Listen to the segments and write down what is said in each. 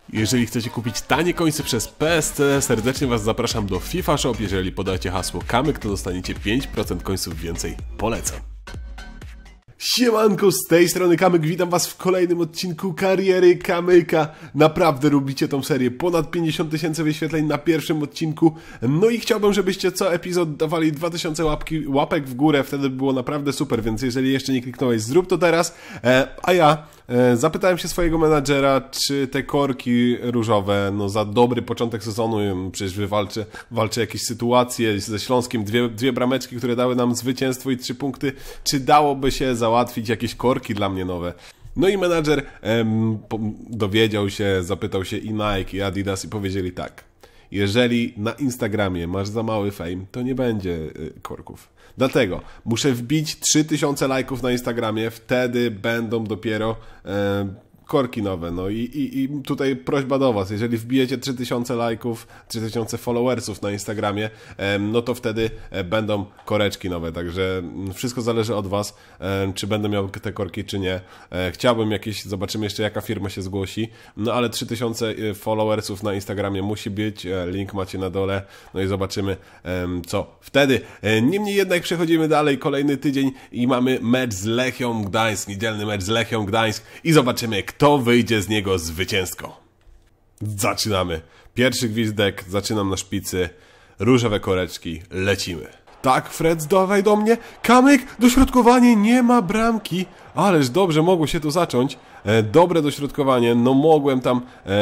Jeżeli chcecie kupić tanie końce przez PSC, serdecznie Was zapraszam do FIFA Shop. Jeżeli podacie hasło Kamyk, to dostaniecie 5% końców więcej. Polecam. Siemanko, z tej strony Kamyk, witam Was w kolejnym odcinku kariery Kamyka. Naprawdę lubicie tą serię, ponad 50 000 wyświetleń na pierwszym odcinku. No i chciałbym, żebyście co epizod dawali 2000 łapek w górę, wtedy by było naprawdę super, więc jeżeli jeszcze nie kliknąłeś, zrób to teraz. A ja zapytałem się swojego menadżera, czy te korki różowe, no za dobry początek sezonu, przecież walczę jakieś sytuacje ze Śląskiem, dwie brameczki, które dały nam zwycięstwo i 3 punkty, czy dałoby się załatwić jakieś korki dla mnie nowe? No i menadżer dowiedział się, zapytał się i Nike, i Adidas i powiedzieli tak: jeżeli na Instagramie masz za mały fame, to nie będzie korków. Dlatego muszę wbić 3000 lajków na Instagramie, wtedy będą dopiero korki nowe. No i tutaj prośba do Was, jeżeli wbijecie 3000 lajków, 3000 followersów na Instagramie, no to wtedy będą koreczki nowe, także wszystko zależy od Was, czy będę miał te korki, czy nie. Chciałbym jakieś, zobaczymy jeszcze jaka firma się zgłosi, no ale 3000 followersów na Instagramie musi być, link macie na dole, no i zobaczymy co wtedy. Niemniej jednak przechodzimy dalej, kolejny tydzień i mamy mecz z Lechią Gdańsk, niedzielny mecz z Lechią Gdańsk i zobaczymy, kto wyjdzie z niego zwycięsko. Zaczynamy. Pierwszy gwizdek, zaczynam na szpicy. Różowe koreczki, lecimy. Tak, Fred, dawaj do mnie. Kamyk, dośrodkowanie, nie ma bramki. Ależ dobrze mogło się to zacząć. Dobre dośrodkowanie, no mogłem tam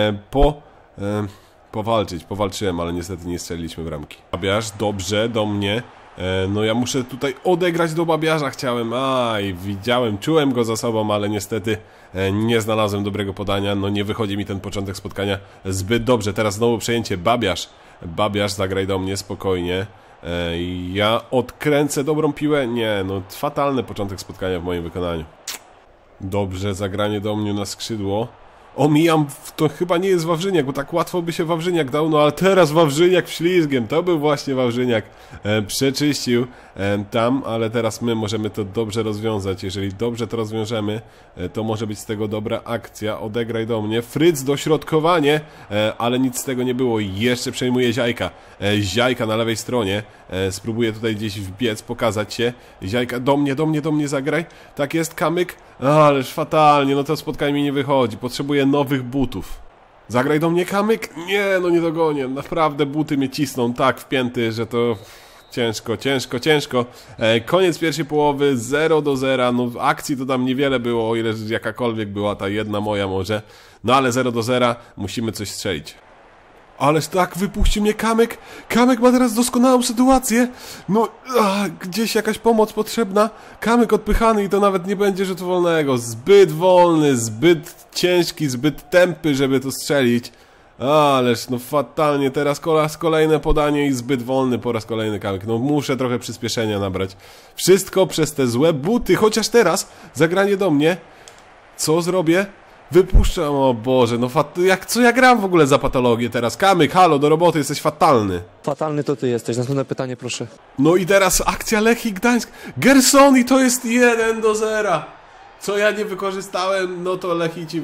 powalczyłem, ale niestety nie strzeliliśmy bramki. Babiarz, dobrze, do mnie. No ja muszę tutaj odegrać do Babiarza, chciałem, widziałem, czułem go za sobą, ale niestety nie znalazłem dobrego podania, no nie wychodzi mi ten początek spotkania zbyt dobrze. Teraz znowu przejęcie, Babiarz, zagraj do mnie, spokojnie. Ja odkręcę dobrą piłę, nie, no fatalny początek spotkania w moim wykonaniu. Dobrze, zagranie do mnie na skrzydło. Omijam, to chyba nie jest Wawrzyniak, bo tak łatwo by się Wawrzyniak dał, no ale teraz Wawrzyniak ślizgiem, to był właśnie Wawrzyniak, przeczyścił tam, ale teraz my możemy to dobrze rozwiązać. Jeżeli dobrze to rozwiążemy, to może być z tego dobra akcja. Odegraj do mnie, Fryc, dośrodkowanie, ale nic z tego nie było. Jeszcze przejmuje Ziajka na lewej stronie, spróbuję tutaj gdzieś wbiec, pokazać się. Ziajka, do mnie zagraj, tak jest, Kamyk, ależ fatalnie, no to spotkanie mi nie wychodzi, potrzebuję nowych butów. Zagraj do mnie, Kamyk, nie, no nie dogonię, naprawdę buty mnie cisną tak wpięty, że to ciężko. Koniec pierwszej połowy, 0-0, no akcji to tam niewiele było, o ile jakakolwiek była ta jedna moja może, no ale 0-0, musimy coś strzelić. Ależ tak, wypuścił mnie Kamyk. Kamyk ma teraz doskonałą sytuację. No, gdzieś jakaś pomoc potrzebna. Kamyk odpychany i to nawet nie będzie rzutu wolnego. Zbyt wolny, zbyt ciężki, zbyt tępy, żeby to strzelić. Ależ no fatalnie, teraz kolejne podanie i zbyt wolny po raz kolejny Kamyk. No muszę trochę przyspieszenia nabrać. Wszystko przez te złe buty, chociaż teraz zagranie do mnie. Co zrobię? Wypuszczam, o Boże, no co ja gram w ogóle za patologię teraz? Kamyk, halo, do roboty, jesteś fatalny. Fatalny to ty jesteś, następne pytanie proszę. No i teraz akcja Lechii Gdańsk. Gersoni, to jest 1-0. Co ja nie wykorzystałem, no to Lechici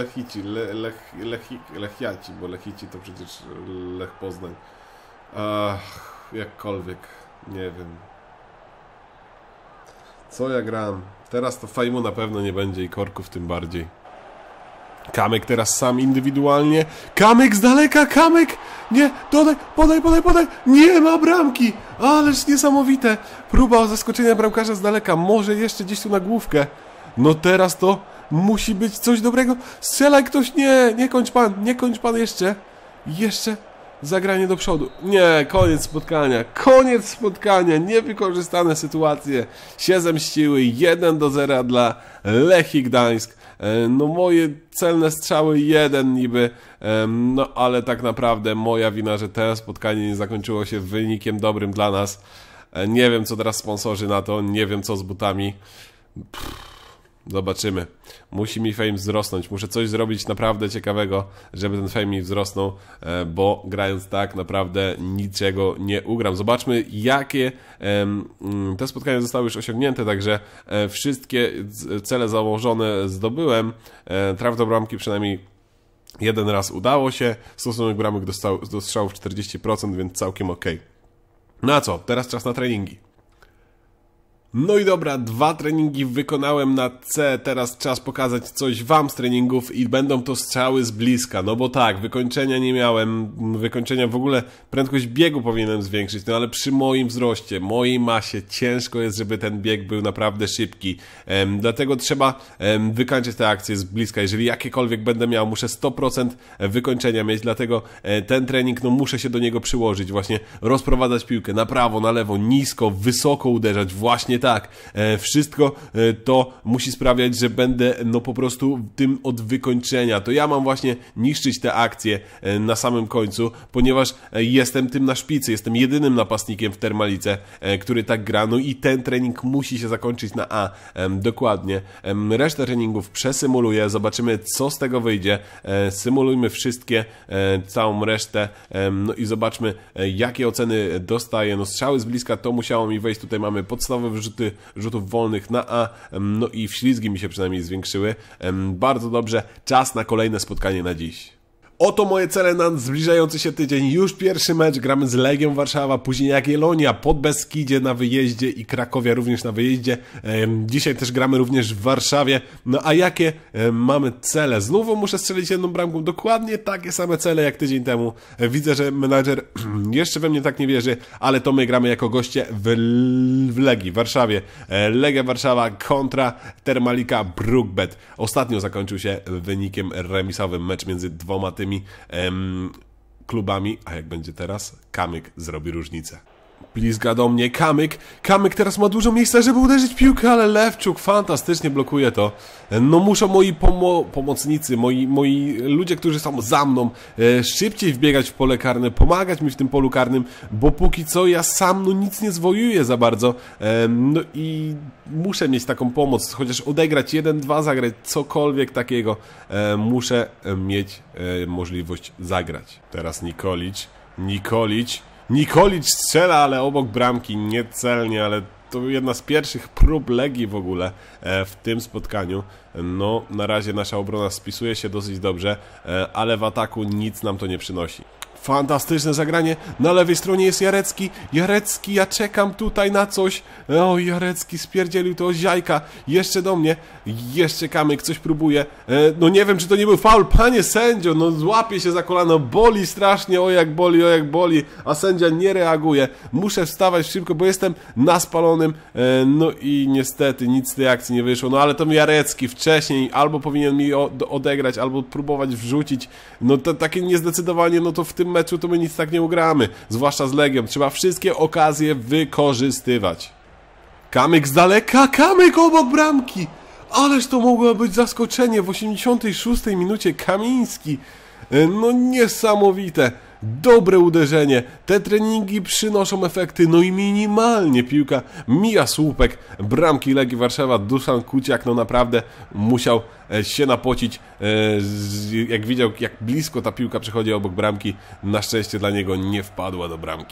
Lechiaci, bo Lechici to przecież Lech Poznań. Jakkolwiek, nie wiem. Co ja gram? Teraz to fejmu na pewno nie będzie i korków tym bardziej. Kamyk teraz sam indywidualnie. Kamyk z daleka, Kamyk! Nie, podaj! Nie ma bramki! Ależ niesamowite! Próba zaskoczenia bramkarza z daleka. Może jeszcze gdzieś tu na główkę. No teraz to musi być coś dobrego. Strzelaj ktoś! Nie kończ pan jeszcze. Jeszcze zagranie do przodu. Nie, koniec spotkania. Niewykorzystane sytuacje się zemściły. 1-0 dla Lechii Gdańsk. No moje celne strzały 1 niby, no ale tak naprawdę moja wina, że to spotkanie nie zakończyło się wynikiem dobrym dla nas. Nie wiem co teraz sponsorzy na to, nie wiem co z butami. Zobaczymy. Musi mi fame wzrosnąć. Muszę coś zrobić naprawdę ciekawego, żeby ten fame mi wzrosnął, bo grając tak naprawdę niczego nie ugram. Zobaczmy, jakie te spotkania zostały już osiągnięte, także wszystkie cele założone zdobyłem. Traf do bramki przynajmniej Jeden raz udało się, stosunek bramek do strzałów 40%, więc całkiem ok. No a co, teraz czas na treningi. No i dobra, 2 treningi wykonałem na C, teraz czas pokazać coś wam z treningów i będą to strzały z bliska, no bo tak, wykończenia nie miałem, wykończenia w ogóle, prędkość biegu powinienem zwiększyć, no ale przy moim wzroście, mojej masie ciężko jest, żeby ten bieg był naprawdę szybki, dlatego trzeba wykończyć te akcje z bliska, jeżeli jakiekolwiek będę miał, muszę 100% wykończenia mieć, dlatego ten trening, no muszę się do niego przyłożyć, właśnie rozprowadzać piłkę na prawo, na lewo, nisko, wysoko uderzać, właśnie tak, wszystko to musi sprawiać, że będę no po prostu tym od wykończenia. To ja mam właśnie niszczyć te akcje na samym końcu, ponieważ jestem tym na szpicy, jestem jedynym napastnikiem w Termalice, który tak gra, no i ten trening musi się zakończyć na A, dokładnie. Resztę treningów przesymuluję, zobaczymy co z tego wyjdzie, symulujmy wszystkie, całą resztę, no i zobaczmy jakie oceny dostaję. No strzały z bliska to musiało mi wejść, tutaj mamy podstawowe rzutów wolnych na A, no i wślizgi mi się przynajmniej zwiększyły. Bardzo dobrze, czas na kolejne spotkanie na dziś. Oto moje cele na zbliżający się tydzień. Już pierwszy mecz, gramy z Legią Warszawa, później Jagiellonia, Podbeskidzie na wyjeździe i Krakowia również na wyjeździe. Dzisiaj też gramy również w Warszawie. No a jakie mamy cele? Znowu muszę strzelić jedną bramką. Dokładnie takie same cele jak tydzień temu. Widzę, że menadżer jeszcze we mnie tak nie wierzy, ale to my gramy jako goście w Legii, w Warszawie. Legia Warszawa kontra Termalika Brookbet. Ostatnio zakończył się wynikiem remisowym, mecz między dwoma tymi klubami, a jak będzie teraz? Kamyk zrobi różnicę. Blizga do mnie, Kamyk teraz ma dużo miejsca, żeby uderzyć piłkę, ale Lewczuk fantastycznie blokuje to. No muszą moi pomocnicy, moi ludzie, którzy są za mną, szybciej wbiegać w pole karne, pomagać mi w tym polu karnym, bo póki co ja sam no nic nie zwojuję za bardzo, no i muszę mieć taką pomoc, chociaż odegrać 1-2, zagrać cokolwiek takiego, muszę mieć możliwość zagrać. Teraz Nikolić strzela, ale obok bramki, niecelnie, ale to jedna z pierwszych prób Legii w ogóle w tym spotkaniu. No, na razie nasza obrona spisuje się dosyć dobrze, ale w ataku nic nam to nie przynosi. Fantastyczne zagranie, na lewej stronie jest Jarecki, ja czekam tutaj na coś, o Jarecki spierdzielił to Ziajka, jeszcze do mnie, jeszcze Kamyk coś próbuje, no nie wiem czy to nie był faul, panie sędzio, no złapie się za kolano, boli strasznie, o jak boli, a sędzia nie reaguje, muszę wstawać szybko, bo jestem na spalonym, no i niestety nic z tej akcji nie wyszło, no ale to Jarecki wcześniej albo powinien mi odegrać, albo próbować wrzucić, no to takie niezdecydowanie, no to w tym meczu to my nic tak nie ugramy, zwłaszcza z Legią, trzeba wszystkie okazje wykorzystywać. Kamyk z daleka, Kamyk obok bramki, ależ to mogło być zaskoczenie w 86 minucie, Kamiński, no niesamowite. Dobre uderzenie, te treningi przynoszą efekty, no i minimalnie piłka mija słupek bramki Legii Warszawa. Duszan Kuciak no naprawdę musiał się napocić, jak widział jak blisko ta piłka przechodzi obok bramki, na szczęście dla niego nie wpadła do bramki.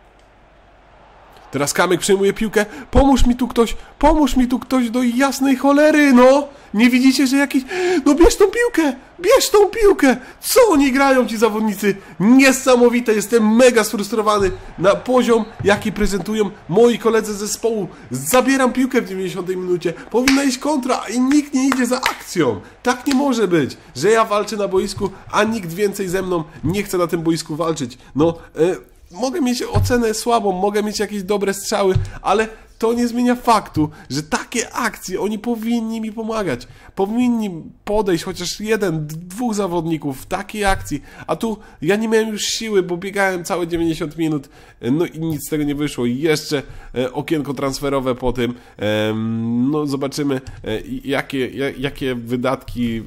Teraz Kamyk przyjmuje piłkę, pomóż mi tu ktoś do jasnej cholery, no! Nie widzicie, że jakiś... No bierz tą piłkę! Co oni grają ci zawodnicy? Niesamowite, jestem mega sfrustrowany na poziom, jaki prezentują moi koledzy z zespołu. Zabieram piłkę w 90 minucie, powinna iść kontra i nikt nie idzie za akcją. Tak nie może być, że ja walczę na boisku, a nikt więcej ze mną nie chce na tym boisku walczyć. No... Mogę mieć ocenę słabą, mogę mieć jakieś dobre strzały, ale to nie zmienia faktu, że takie akcje, oni powinni mi pomagać. Powinni podejść chociaż 1-2 zawodników w takiej akcji, a tu ja nie miałem już siły, bo biegałem całe 90 minut, no i nic z tego nie wyszło. I jeszcze okienko transferowe po tym, no zobaczymy jakie wydatki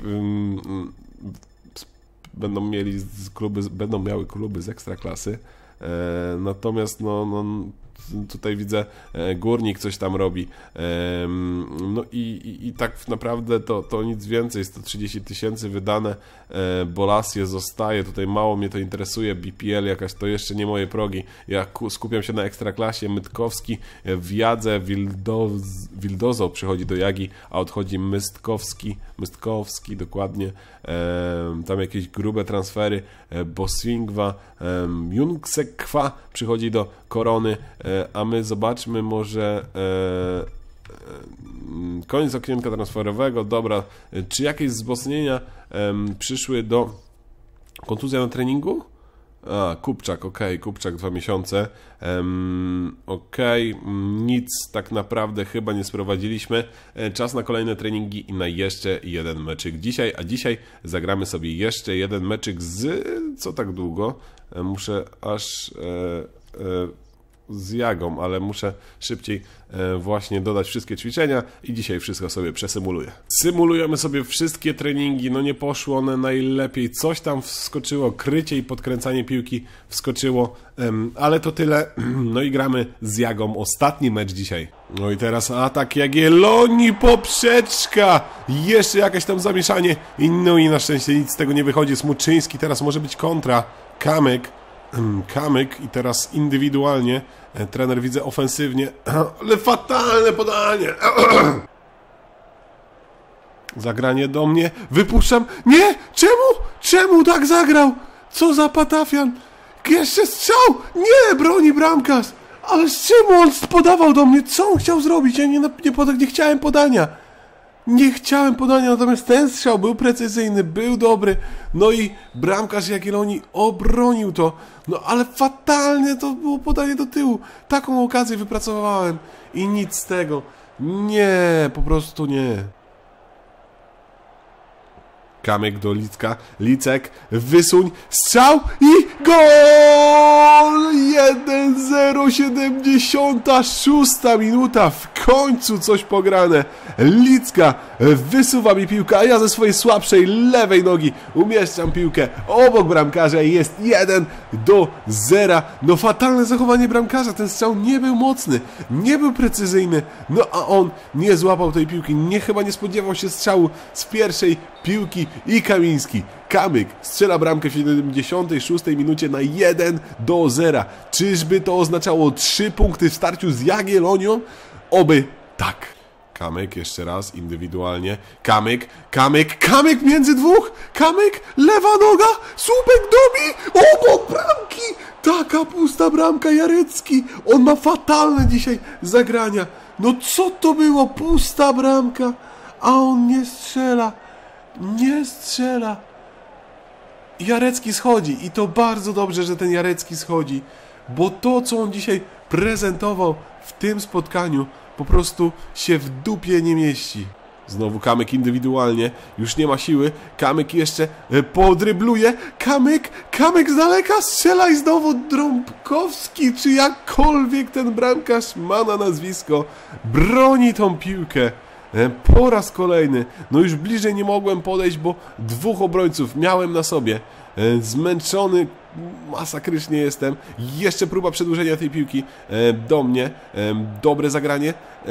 będą miały kluby z Ekstraklasy. Natomiast no tutaj widzę, Górnik coś tam robi. No i tak naprawdę to nic więcej, 130 000 wydane, Bolasie zostaje, tutaj mało mnie to interesuje, BPL jakaś to jeszcze nie moje progi, ja skupiam się na Ekstraklasie. Mytkowski w Jadze, Wildozo przychodzi do Jagi, a odchodzi Mystkowski dokładnie, tam jakieś grube transfery, Boswingwa, Jungsekwa przychodzi do Korony, a my zobaczmy może koniec okienka transferowego. Dobra, czy jakieś wzmocnienia przyszły do kontuzja na treningu? Kupczak, Kupczak 2 miesiące, nic tak naprawdę chyba nie sprowadziliśmy, czas na kolejne treningi i na jeszcze jeden meczyk dzisiaj, a dzisiaj zagramy sobie jeszcze jeden meczyk z, co tak długo, muszę aż z Jagą, ale muszę szybciej właśnie dodać wszystkie ćwiczenia i dzisiaj wszystko sobie przesymuluję. Symulujemy sobie wszystkie treningi, no nie poszło one najlepiej, coś tam wskoczyło, krycie i podkręcanie piłki wskoczyło, ale to tyle, no i gramy z Jagą, ostatni mecz dzisiaj. No i teraz atak Jagiellonii, poprzeczka, jeszcze jakieś tam zamieszanie, no i na szczęście nic z tego nie wychodzi, Smuczyński, teraz może być kontra, Kamyk i teraz indywidualnie, trener widzę ofensywnie, ale fatalne podanie, zagranie do mnie, wypuszczam, nie, czemu tak zagrał, co za patafian, jeszcze strzał, nie, broni bramkarz, ale z czemu on podawał do mnie, co on chciał zrobić, ja nie chciałem podania. Nie chciałem podania, natomiast ten strzał był precyzyjny, był dobry. No i bramkarz Jagiellonii obronił to. No ale fatalnie to było podanie do tyłu. Taką okazję wypracowałem i nic z tego. Nie, po prostu nie. Kamyk do Licka, Licek, wysuń, strzał i gol! 1-0, 76 minuta, w końcu coś pograne. Licka wysuwa mi piłkę, a ja ze swojej słabszej lewej nogi umieszczam piłkę obok bramkarza i jest 1-0. No fatalne zachowanie bramkarza, ten strzał nie był mocny, nie był precyzyjny, no a on nie złapał tej piłki, chyba nie spodziewał się strzału z pierwszej piłki i Kamiński. Kamyk strzela bramkę w 76 minucie na 1-0. Czyżby to oznaczało 3 punkty w starciu z Jagiellonią? Oby tak. Kamyk jeszcze raz indywidualnie. Kamyk między dwóch. Kamyk, lewa noga. Słupek dobi. Obok bramki. Taka pusta bramka, Jarecki. On ma fatalne dzisiaj zagrania. No co to było? Pusta bramka. A on nie strzela. Nie strzela. Jarecki schodzi i to bardzo dobrze, że ten Jarecki schodzi, bo to, co on dzisiaj prezentował w tym spotkaniu, po prostu się w dupie nie mieści. Znowu Kamyk indywidualnie, już nie ma siły, Kamyk jeszcze podrybluje, Kamyk z daleka strzela i znowu Drąbkowski, czy jakkolwiek ten bramkarz ma na nazwisko, broni tą piłkę. Po raz kolejny, no już bliżej nie mogłem podejść, bo 2 obrońców miałem na sobie, zmęczony masakrycznie jestem, jeszcze próba przedłużenia tej piłki do mnie, dobre zagranie,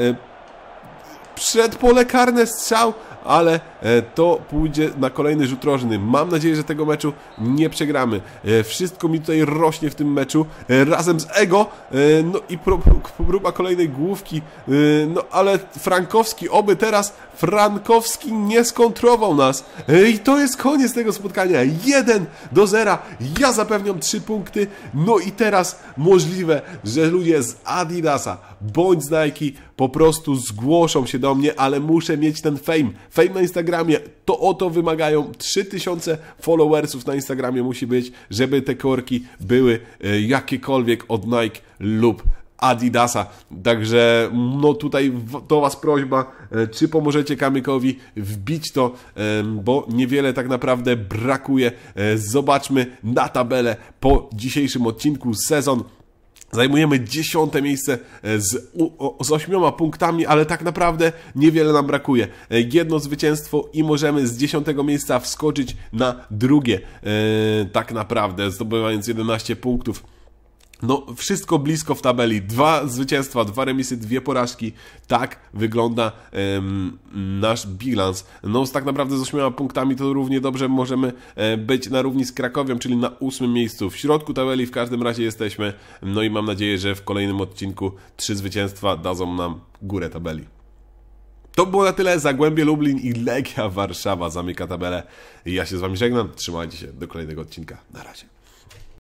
przed pole karne strzał, ale to pójdzie na kolejny rzut rożny. Mam nadzieję, że tego meczu nie przegramy. Wszystko mi tutaj rośnie w tym meczu, razem z ego, no i próba kolejnej główki, no ale Frankowski, oby teraz Frankowski nie skontrował nas. I to jest koniec tego spotkania, 1-0, ja zapewniam 3 punkty, no i teraz możliwe, że ludzie z Adidasa bądź z Nike po prostu zgłoszą się do mnie, ale muszę mieć ten fame na Instagramie, to o to wymagają, 3000 followersów na Instagramie musi być, żeby te korki były jakiekolwiek od Nike lub Adidasa. Także no tutaj do Was prośba, czy pomożecie Kamykowi wbić to, bo niewiele tak naprawdę brakuje. Zobaczmy na tabelę po dzisiejszym odcinku. Sezon zajmujemy 10. miejsce z 8 punktami, ale tak naprawdę niewiele nam brakuje. Jedno zwycięstwo i możemy z 10. miejsca wskoczyć na drugie. Tak naprawdę, zdobywając 11 punktów. No, wszystko blisko w tabeli. 2 zwycięstwa, 2 remisy, 2 porażki. Tak wygląda nasz bilans. No, z tak naprawdę z 8 punktami to równie dobrze możemy być na równi z Krakowią, czyli na 8 miejscu. W środku tabeli w każdym razie jesteśmy. No i mam nadzieję, że w kolejnym odcinku 3 zwycięstwa dadzą nam górę tabeli. To było na tyle. Zagłębie Lublin i Legia Warszawa zamyka tabelę. Ja się z wami żegnam. Trzymajcie się do kolejnego odcinka. Na razie.